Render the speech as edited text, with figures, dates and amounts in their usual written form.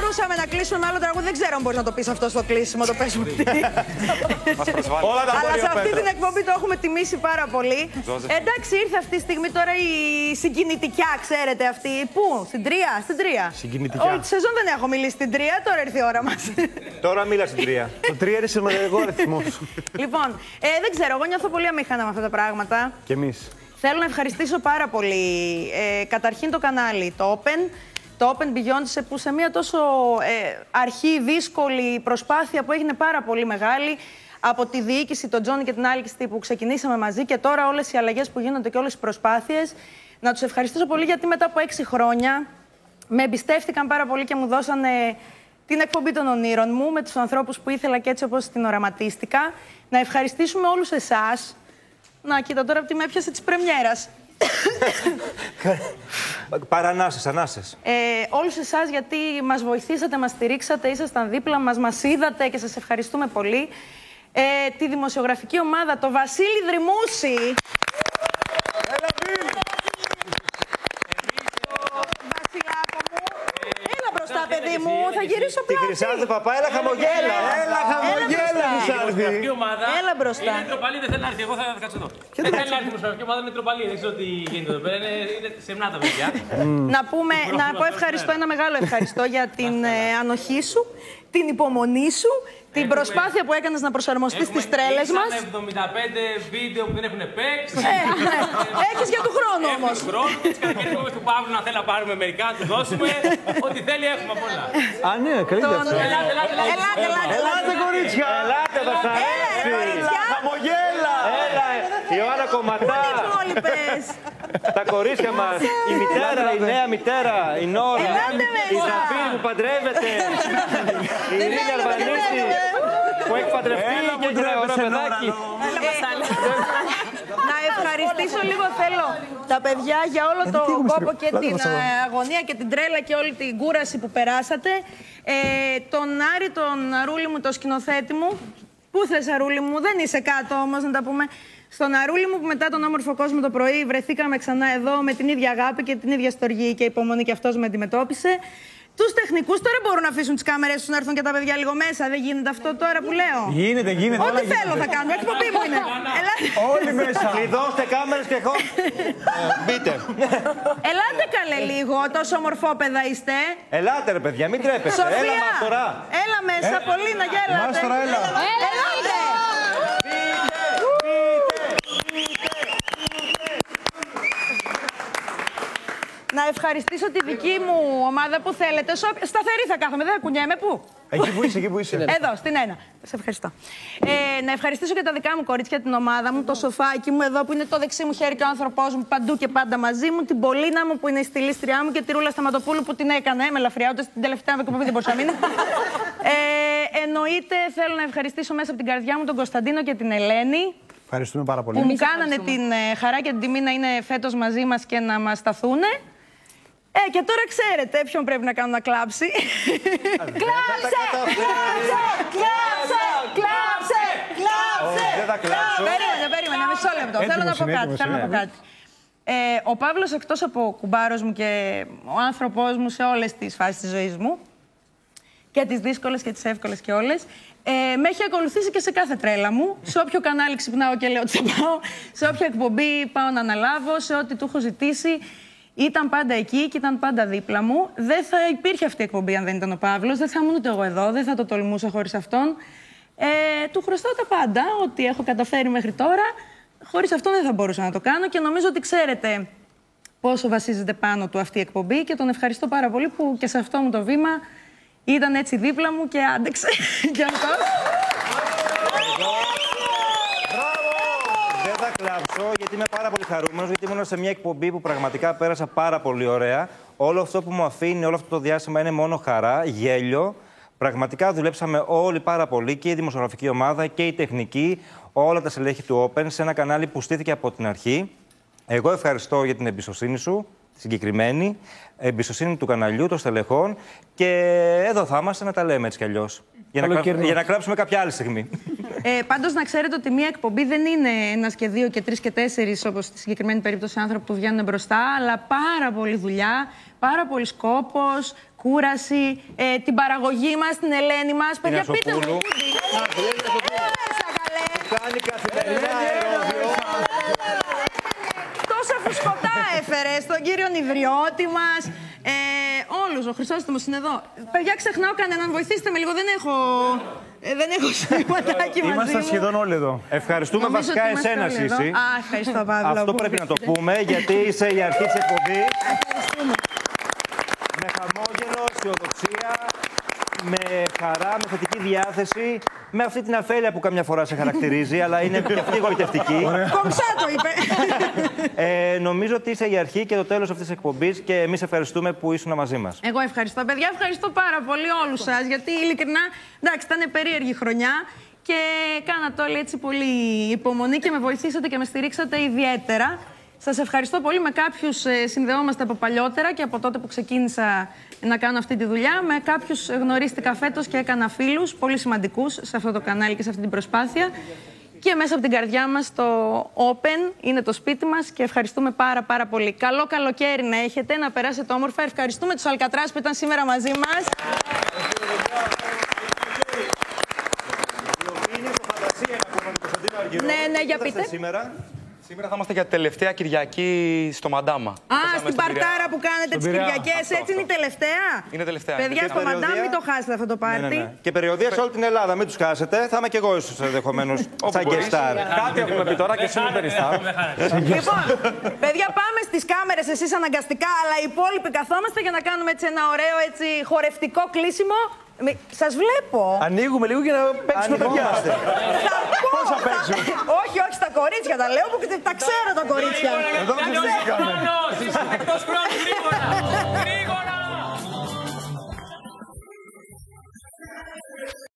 μπορούσαμε να κλείσουμε με άλλο τραγούδι. Δεν ξέρω αν μπορείς να το πεις αυτό στο κλείσιμο, το πες μου τι. Αλλά σε αυτή την εκπομπή το έχουμε τιμήσει πάρα πολύ. Εντάξει, ήρθε αυτή τη στιγμή τώρα η συγκινητικιά, ξέρετε αυτή. Πού, στην Τρία, στην Τρία. Όλη τη σεζόν δεν έχω μιλήσει στην Τρία, τώρα ήρθε η ώρα μας. Τώρα μίλα στην Τρία. Το 3 είναι σημαντικό αριθμό. Λοιπόν, δεν ξέρω, εγώ νιώθω πολύ αμήχανα με αυτά τα πράγματα. Κι εμείς. Θέλω να ευχαριστήσω πάρα πολύ, καταρχήν το κανάλι, το Open Beyond, που σε μια τόσο αρχή δύσκολη προσπάθεια που έγινε πάρα πολύ μεγάλη, από τη διοίκηση, τον Τζόνι και την Άλκηστη που ξεκινήσαμε μαζί και τώρα όλες οι αλλαγές που γίνονται και όλες οι προσπάθειες. Να τους ευχαριστήσω πολύ γιατί μετά από 6 χρόνια με εμπιστεύτηκαν πάρα πολύ και μου δώσανε την εκπομπή των ονείρων μου με τους ανθρώπους που ήθελα και έτσι όπως την οραματίστηκα. Να ευχαριστήσουμε όλους εσάς. Να, κοίτα τώρα από τι με έπιασε της πρεμιέρας. Παρανάσες, ανάσες. Όλους εσάς γιατί μας βοηθήσατε, μας στηρίξατε, ήσασταν δίπλα μας, μας είδατε και σας ευχαριστούμε πολύ. Τη δημοσιογραφική ομάδα, το Βασίλη Δρυμούση. Βασιλάκο μου. Έλα μπροστά, παιδί μου, θα γυρίσω πλάτη. Τη Χρυσάνθη Παπά, έλα χαμογέλα. Έλα χαμογέλα, Χρυσάνθη. Έλα μπροστά. Είναι τροπαλή, δεν θέλει να έρθει. Εγώ θα κάτσω εδώ. Δεν θέλει να έρθει η δημοσιογραφική ομάδα, είναι τροπαλή. Δεν ξέρω τι γίνεται εδώ πέρα. Είναι σεμνά τα παιδιά. Να πω ευχαριστώ, ένα μεγάλο ευχαριστώ για την ανοχή σου, την υπομονή σου, την προσπάθεια που έκανες να προσαρμοστείς στις τρέλες μας. Έχουμε 75 βίντεο που δεν έχουν παίξει. Έχεις για του χρόνου όμως. Έχουμε χρόνο. Τις κατακαιρίες του Παύλου να θέλει να πάρουμε μερικά, να του δώσουμε. Ό,τι θέλει έχουμε απ' όλα. Α, ναι, καλύτερα. Ελάτε, κορίτσια. Ελάτε, κορίτσια. Χαμογέλα. Έλα, Ιωάννα Κομματά. Τα κορίτσια μας, η μητέρα, η νέα μητέρα, η Νόρα, η Ζαφύρη που παντρεύεται, η Ειρήνη Αλβανίτη που έχει παντρευτεί και έχει ωραίο παιδάκι. Να ευχαριστήσω λίγο, θέλω, τα παιδιά για όλο τον κόπο και την αγωνία και την τρέλα και όλη την κούραση που περάσατε. Τον Άρη, τον Αρούλη μου, το σκηνοθέτη μου. Πού θες, Αρούλη μου, δεν είσαι κάτω όμως, να τα πούμε. Στον Αρούλη μου που μετά τον όμορφο κόσμο το πρωί βρεθήκαμε ξανά εδώ με την ίδια αγάπη και την ίδια στοργή και υπομονή και αυτός με αντιμετώπισε. Τους τεχνικούς τώρα μπορούν να αφήσουν τις κάμερες τους να έρθουν και τα παιδιά λίγο μέσα. Δεν γίνεται αυτό τώρα που λέω. Γίνεται. Ό,τι θέλω θα κάνω. Εκπομπή μου είναι. Όλοι μέσα. Κλειδώστε κάμερες και εγώ. Μπείτε. Ελάτε καλέ λίγο, τόσο ομορφόπεδα είστε. Ελάτε ρε παιδιά, μην τρέπεστε. Έλα Μάστορα. Έλα μέσα, πολύ να γέλατε. Μάστορα, έλα. Ελάτε. Να ευχαριστήσω τη δική μου ομάδα που θέλετε. Σταθερή θα κάθομαι, δεν θα κουνιέμαι. Πού? Εκεί που είσαι. Εδώ, στην ένα. Σε ευχαριστώ. Να ευχαριστήσω και τα δικά μου κορίτσια, την ομάδα μου, το σοφάκι μου εδώ που είναι το δεξί μου χέρι και ο άνθρωπός μου παντού και πάντα μαζί μου, την Πολίνα μου που είναι η στιλίστριά μου και τη Ρούλα Σταματοπούλου που την έκανε με ελαφριά, ούτε στην τελευταία εκπομπή δεν μπορούσα να μείνω. Εννοείται θέλω να ευχαριστήσω μέσα από την καρδιά μου τον Κωνσταντίνο και την Ελένη. Ευχαριστούμε πάρα πολύ. Που μου κάνανε την χαρά και την τιμή να είναι φέτος μαζί μας και να μας σταθούνε. Και τώρα ξέρετε ποιον πρέπει να κάνω να κλάψει. Κλάψε! Δεν θα κλάψω. Περίμενε, μισό λεπτό. Θέλω να πω κάτι. Ο Παύλος, εκτός από κουμπάρος μου και ο άνθρωπός μου σε όλες τις φάσεις της ζωής μου, και τις δύσκολες και τις εύκολες και όλες, με έχει ακολουθήσει και σε κάθε τρέλα μου. Σε όποιο κανάλι ξυπνάω και λέω ότι θα πάω, σε όποια εκπομπή πάω να αναλάβω, σε ό,τι του έχω ζητήσει. Ήταν πάντα εκεί και ήταν πάντα δίπλα μου. Δεν θα υπήρχε αυτή η εκπομπή αν δεν ήταν ο Παύλος. Δεν θα ήμουν ούτε εγώ εδώ, δεν θα το τολμούσα χωρίς αυτόν. Του χρωστάω τα πάντα, ό,τι έχω καταφέρει μέχρι τώρα. Χωρίς αυτόν δεν θα μπορούσα να το κάνω και νομίζω ότι ξέρετε πόσο βασίζεται πάνω του αυτή η εκπομπή και τον ευχαριστώ πάρα πολύ που και σε αυτό μου το βήμα ήταν έτσι δίπλα μου και άντεξε κι αυτός. Δεν θα κλάψω γιατί είμαι πάρα πολύ χαρούμενος, γιατί ήμουν σε μια εκπομπή που πραγματικά πέρασα πάρα πολύ ωραία. Όλο αυτό που μου αφήνει, όλο αυτό το διάστημα είναι μόνο χαρά, γέλιο. Πραγματικά δουλέψαμε όλοι πάρα πολύ, και η δημοσιογραφική ομάδα και η τεχνική, όλα τα στελέχη του Open, σε ένα κανάλι που στήθηκε από την αρχή. Εγώ ευχαριστώ για την εμπιστοσύνη σου, τη συγκεκριμένη, εμπιστοσύνη του καναλιού, των στελεχών, και εδώ θα είμαστε να τα λέμε έτσι κι αλλιώς. Για να κλάψουμε κάποια άλλη στιγμή. Πάντως να ξέρετε ότι μία εκπομπή δεν είναι 1 και 2 και 3 και 4, όπως στη συγκεκριμένη περίπτωση άνθρωποι που βγαίνουν μπροστά, αλλά πάρα πολλή δουλειά, πάρα πολύ κόπος, κούραση, την παραγωγή μας, την Ελένη μας. Παιδιά, πείτε μου. Κάνει καθημερινά αερόβιο. Τόσα φουσκωτά έφερε στον κύριο Νηδριώτη μας. Όλους, ο Χρυσόστομος είναι εδώ. Παιδιά, ξεχνάω κανέναν, βοηθήστε με λίγο, δεν έχω σημειωματάκι μαζί μου. Είμαστε σχεδόν όλοι εδώ. Ευχαριστούμε βασικά εσένα, Σύση. Ευχαριστώ, Παύλο. Αυτό πρέπει να το πούμε, γιατί είσαι η αρχή της εκπομπής. Με χαμόγελο, αισιοδοξία, με χαρά, με θετική διάθεση, με αυτή την αφέλεια που καμιά φορά σε χαρακτηρίζει, αλλά είναι και αυτή γοητευτική. Κομψά το είπε. Νομίζω ότι είσαι η αρχή και το τέλος αυτής της εκπομπής και εμείς ευχαριστούμε που ήσουν μαζί μας. Εγώ ευχαριστώ, παιδιά. Ευχαριστώ πάρα πολύ όλους σας, γιατί ειλικρινά, εντάξει, ήταν περίεργη χρονιά και κάνατε όλοι έτσι πολύ υπομονή και με βοηθήσατε και με στηρίξατε ιδιαίτερα. Σας ευχαριστώ πολύ. Με κάποιους συνδεόμαστε από παλιότερα και από τότε που ξεκίνησα να κάνω αυτή τη δουλειά. Με κάποιους γνωρίστηκα φέτος και έκανα φίλους πολύ σημαντικούς σε αυτό το κανάλι και σε αυτή την προσπάθεια. Και μέσα από την καρδιά μας το Open είναι το σπίτι μας και ευχαριστούμε πάρα πολύ. Καλό καλοκαίρι να έχετε, να περάσετε όμορφα. Ευχαριστούμε τους Αλκατράς που ήταν σήμερα μαζί μας. Ναι, για πείτε. Σήμερα θα είμαστε για τελευταία Κυριακή στο Μαντάμα. Στην Παρτάρα που κάνετε τις Κυριακές, έτσι είναι η τελευταία. Είναι τελευταία. Παιδιά, στο Μαντάμα μην το χάσετε αυτό το πάρτι. Ναι. Και περιοδία σε όλη την Ελλάδα, μην τους χάσετε. Θα είμαι και εγώ ίσως ενδεχομένως σαν guest star. Κάτι έχουμε πει τώρα και εσύ με περιστάω. Λοιπόν, παιδιά, πάμε στις κάμερες εσείς αναγκαστικά, αλλά οι υπόλοιποι καθόμαστε για να κάνουμε έτσι ένα ωραίο χορευτικό κλείσιμο. Σας βλέπω. Ανοίγουμε λίγο για να παίξουμε παιδιά. Πώς θα παίξουμε? Όχι, στα κορίτσια τα λέω, που τα ξέρω τα κορίτσια. Εδώ Εκτός χρόνου, γρήγορα!